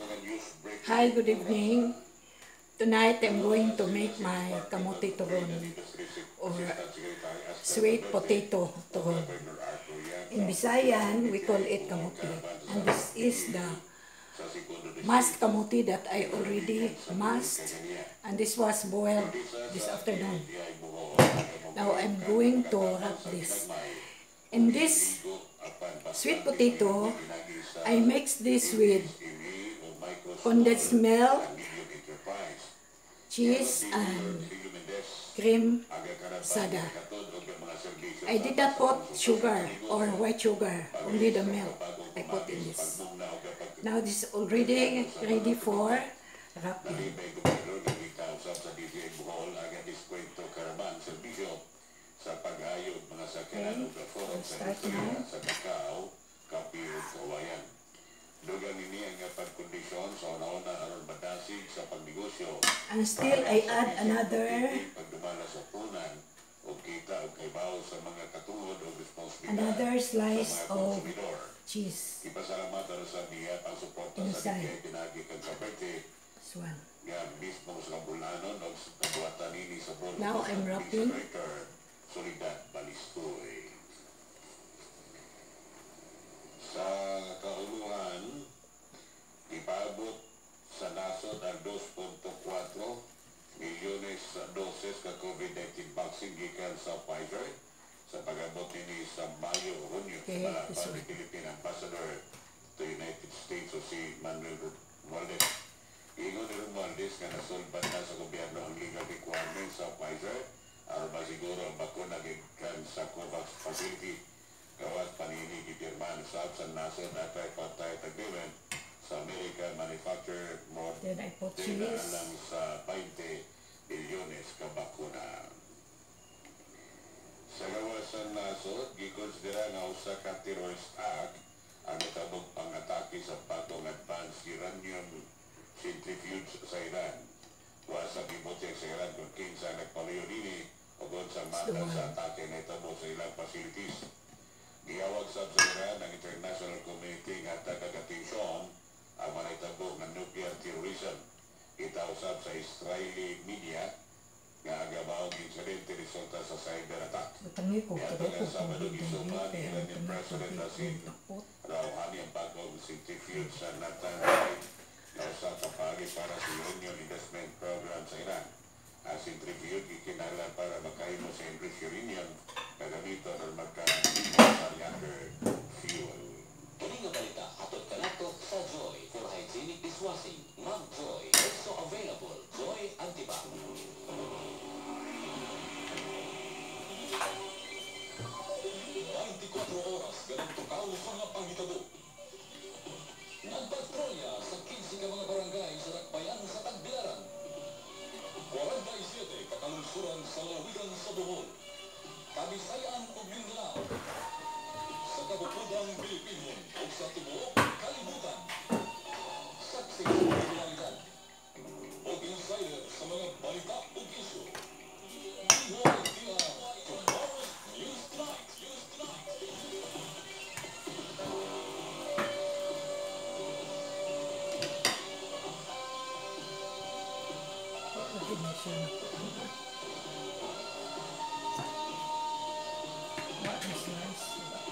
Hi, good evening. Tonight I'm going to make my kamote turon or sweet potato turon. In Visayan, we call it kamote. And this is the masked kamote that I already masked. And this was boiled this afternoon. Now I'm going to wrap this. In this sweet potato, I mix this with condensed milk, cheese, and cream sada. I did not put sugar or white sugar, only the milk I put in this. Now this is already ready for wrapping. Okay, I'll start now. And still I add another slice of cheese inside this one. Now I'm wrapping. Sa kauluhan, ipaabot sa nasod ang 2.4 milyones doses ka COVID-19 vaccine gikan sa Pfizer sa pag-abot nini sa Mayo-Hunyo. Malapad ni Philippine Ambassador to United States o si Manuel Romualdez. Ingon ni Romualdez nga nasulban na sa gobyerno ang legal requirements sa Pfizer aron masiguro ang bakuna gikan sa COVAX facility. Kawat panini gipirman sa nasod na tripartite agreement sa American manufacturer more Then I put din na cheese. alang sa 20 bilyones ka bakuna. Sa gawas sa nasod, gikonsidera nga usa ka terrorist act ang natabog pang-atake sa patong advanced uranium centrifuge sa Iran. Wasa gibote sa Iran kung kinsa nagpaluyo nini o sa mata sa atake na itabog sa ilang facilities. Giyawag sa Iran ng international community nga taga-atensyon ang manaitabog ng nuclear terrorism. Itausap sa Israeli media nga agabawang insidente resulta sa cyber attack. Yato nga Sabado gisuman ni Iranian President Nassim Rouhani ang bagong centrifuge sa Natanz na usa ka pagi para sa Uranium Investment Program sa Iran. Ang centrifuge ikinahanglan para makahimo sa enriched uranium kagamiton o magkaroon sa younger fuel. Kini nga balita atod kanato sa Joy for hygienic dishwashing. Mag Joy also available. Joy Antibac. 24 oras ganang tukaw sa mga panghitabo. Nagpatrolya sa 15 ka mga barangay sa Dakbayan sa Tagbilaran. 47 kakalungsuran sa lalawigan sa Bohol, Kabisayan ug Mindanao, sa kabukudang Pilipino ug sa tibuok kalibutan. Saksi sa kriminalidad ug insider sa mga balita ug isyu. Ihoy tila Tomorrow's News Tonight. What is nice?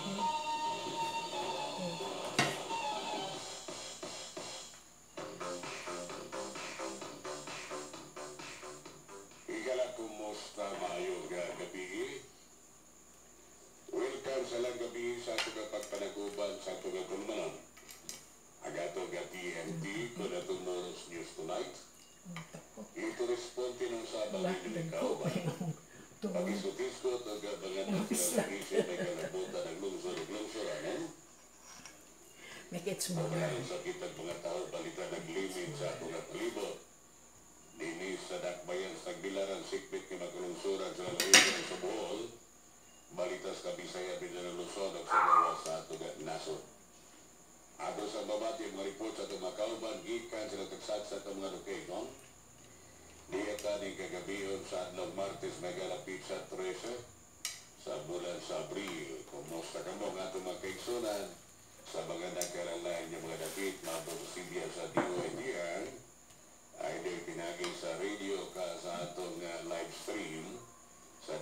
Higala kumusta maayo nga gabi. Welcome sa lang gabi sa ato pagpanaguban sa ato pagpanaguban. Agato ga TNT ko na Tomorrow's News Tonight. Ito responde ng Sabado ni Kauban. Pag-isutis ko ito gabangan ng Pilipino may kalabutan ng lungsor-lungsoranan. Make it smaller. Pagkain sa kitang mga tao balita naglimit sa atong palibot. Dinis sa Dakbayan sa Tagbilaran sikpit ni maglungsuran sa lalawigan sa Bohol. Balitas Kabisaya Mindanao Luzon at sa gawas sa atong nasod. Ato sa babati mga report sa itong makauban, gikan sila tagsagsa itong mga location. Diyata ng kagabihon sa Adlaw Martes, nagalapit sa 13 sa bulan sa Abril. Kumusta ka mo nga itong mga kaigsunan? sa mga nagkaralay niya mga dapit mabosibya sa DOITR ay di pinagi sa radio ka sa atong live stream sa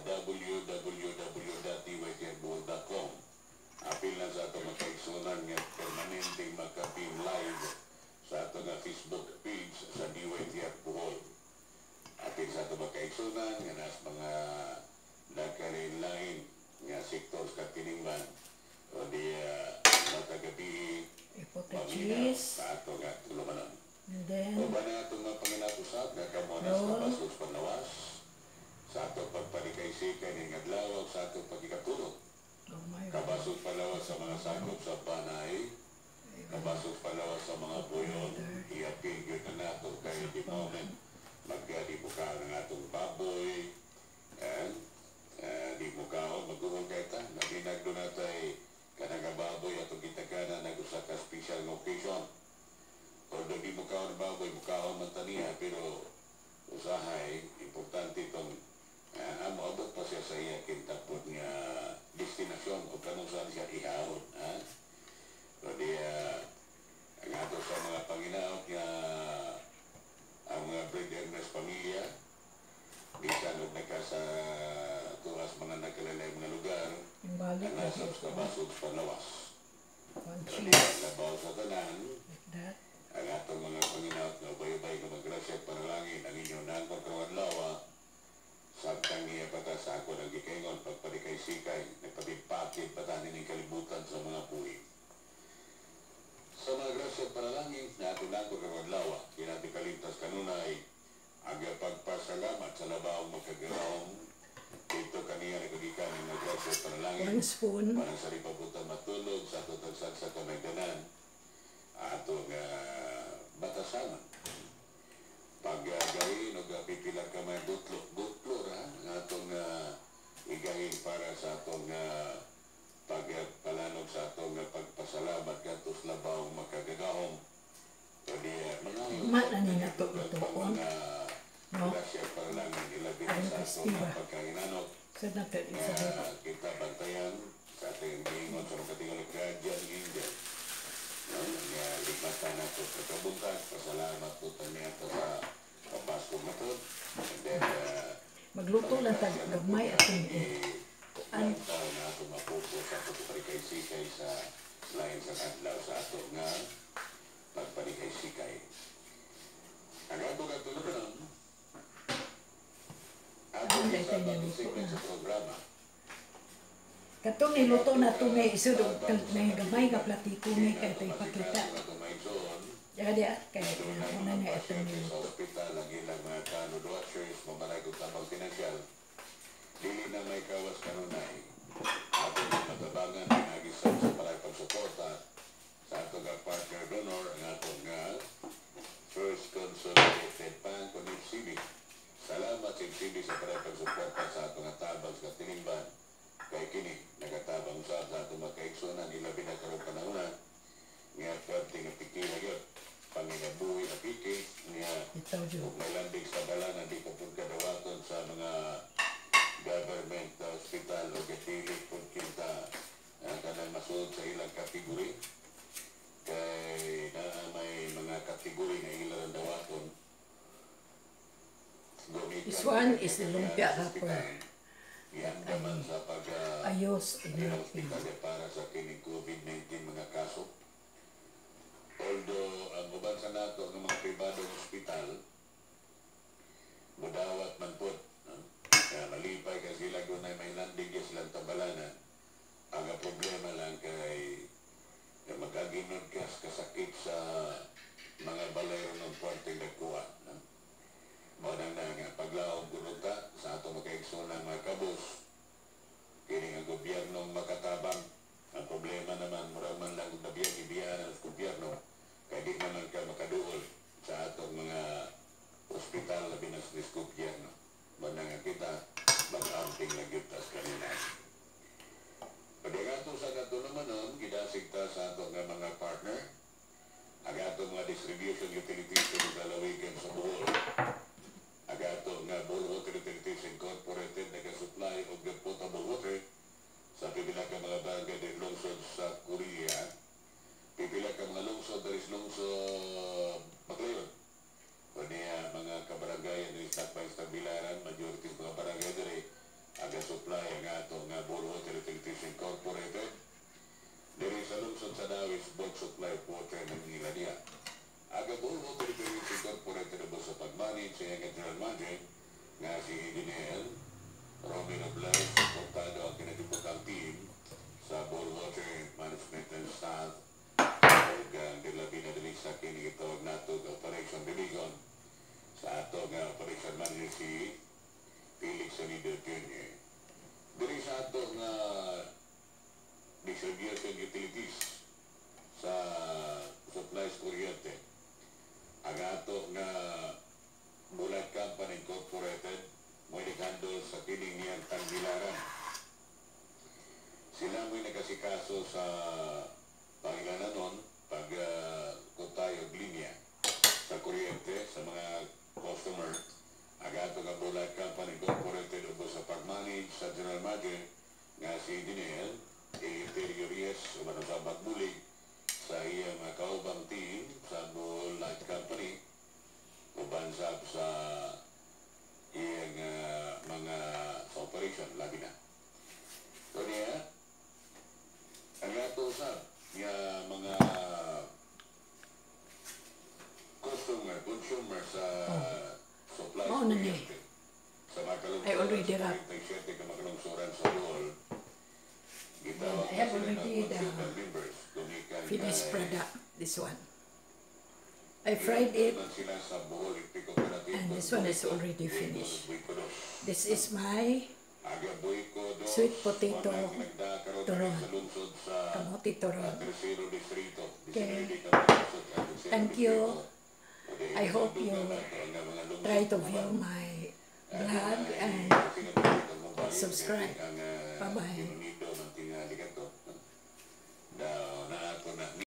www.diwaytr.com. Apil na sa atong makaigsunan nga permanente makapim live sa atong Facebook page sa DYTR Bohol. Apil sa atong makaigsunan nga nas mga nagkarilain nga sektor sa Tiningban o di matagabi Ipote sa ato nga tulumanon. And then, O ba na itong mga panginatusap na kamonas na basos panawas sa ato pagpanikay-sikay ng adlaw sa ato pagkikatulog. Kabasog palawas sa mga sakop sa panay, kabasog palawas sa mga buyon, iapil yun na nato kay di moment magdibuka ng atong baboy, and di mukaon mag-uong kaita, naginag doon natay kanang baboy atong kitagana nag-usa ka special occasion. Although di mukaon baboy, mukaon man taniya, pero usahay, importante itong moabot pa siya sa iya kintapod nga destinasyon o kanong saan siya ihawon. So di, ang ato sa mga panginaot nga ang mga Bread Ernest pamilya, bisan og nagka sa tuwas mga nagkalalay mga lugar, yung balik ang na nasa siya. kabasog sa lawas. One So di, cheese, labaw sa tanan, like that. ang atong mga panginaot nga ubay-ubay nga maggrasya at panalangin ang inyong nangkot karong adlaw sabtang niya pata sa ako ng gikaingon pagpalikay sikay nagpatipakit pata nining kalibutan sa mga buhi. Sa mga grasya at panalangin na atong nangkot karong adlaw kinati kalimtas kanunay ang pagpasalamat sa labaong magkagaraong dito kaniya nagkagikan ng mga grasya at panalangin One spoon. parang sa lipabutan matulog sa tutagsan sa kanagdanan atong batasanan. Pag-gahin o pipilang kamay butlor ang atong igahin para sa atong pagpalanog sa atong pagpasalamat kantos labawang makagagahom. Pwede mga Mat na nila to mga no? grasya para lang ilabit Ay, sa atong Christina. pagkainanot So, natin isa dito. kita bantayan sa ating gingon sa mga katingon ng guardian angel. Nga likmatan nato sa kabuntag, pasalamat po niya ito sa kapaskong nato. And then, Magluto lang tag gamay at tubig. ang tao na ito mapupo sa pagpanikay-sikay sa lain sa adlaw sa ato nga pagpanikay-sikay. Ang ato nga tulungan, ato isa pag-segment sa programa. Katong niluto na ito may isudog may gamay nga platito may kaya ito ipakita. Jadi at kaya una na ito Sa niluto. ospital, ang ilang mga kanod watchers, mamaray kong tabang pinansyal, dili na may kawas kanunay. Ato na matabangan, pinagisan sa maray pagsuporta sa ato nga partner donor, ang ato nga First Consolidated Bank o NIPCB. Salamat sa NIPCB sa maray pagsuporta sa ato nga tabang sa Tiningban. Kay kini, nagatabang sa ato mga kaigsunan, ilabi na karong panahonan, nga pwerte nga pikila yun. Panginabuhi na piki, nga Ito jo. kung may landing sa balanan, di pa po kadawaton sa mga government hospital o gatilik po kinta kanang masunod sa ilang kategori. Kay na may mga kategori na ilang dawaton. This one is the lumpia wrapper. Yan naman sa Ayos tinapin. hospital para sa kining COVID-19 mga kaso. Although ang uban sa nato ng mga pribadong ospital, mudawat man po, malipay ka sila kung may landing silang tabalanan. Ang problema lang kay magaginod ka kasakit sa mga balero ng puwanteng nagkuha. Maunang na nga, paglaong gununta sa ato makaigsunan mga kabus, kining ang gobyernong makatabang. Ang problema naman, muraman lang kung nabiyan-ibiyan ang gobyerno, kaya di naman ka makaduol sa atong mga lisod sa Dawis Bulk Supply of Water ng Ilania. Agabol Water Distribution Corporated na sa pag-manage sa iyang General Manager nga si Dinel Romero Blas, suportado ang kinatibukang team sa Ball Water Management and Staff ug ang dilabi na dili sa kinitawag nato Operation Division sa ato nga Operation Manager si Felix Sonido Jr. Dili sa ato nga distribution utilities sa supplies kuryente. Ang ato nga Bulat Company Incorporated mo handle sa kining niyang Tangbilaran. Sila mo'y nagkasikaso sa Panginoon nun pag kutayo linya sa kuryente sa mga customer. Ang ato nga Bulat Company Incorporated ubos sa pag-manage sa General Manager nga si Dinel Interiorias umano sa Bagbulig sa iyang kaubang team sa Bulat Company ubansab sa iyang mga sa operation labi na. So niya ang ato sa mga consumer sa supply Mao na ni. sa mga I already wrap. ka makalungsuran sa wall. I have already finished product, this one. I fried it, and this one is already finished. This is my sweet potato turon, kamote turon. Okay, thank you. I hope you try to view my vlog and subscribe. Bye-bye.